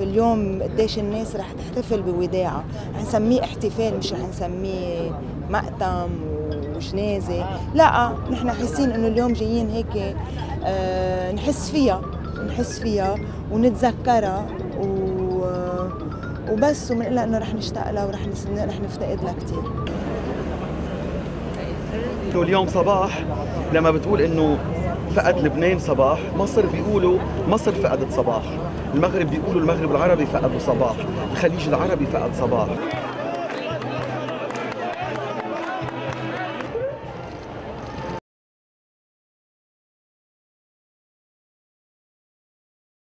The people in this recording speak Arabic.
اليوم قديش الناس رح تحتفل بوداعها، رح نسميه احتفال مش رح نسميه مأتم وجنازة. لا، نحن حاسين انه اليوم جايين هيك نحس فيها ونتذكرها وبس، وبنقول لها انه رح نشتاق لها ورح نفتقد لها كثير. اليوم صباح لما بتقول انه فقد لبنان صباح، مصر بيقولوا مصر فقدت صباح، المغرب بيقولوا المغرب العربي فقد صباح، الخليج العربي فقد صباح.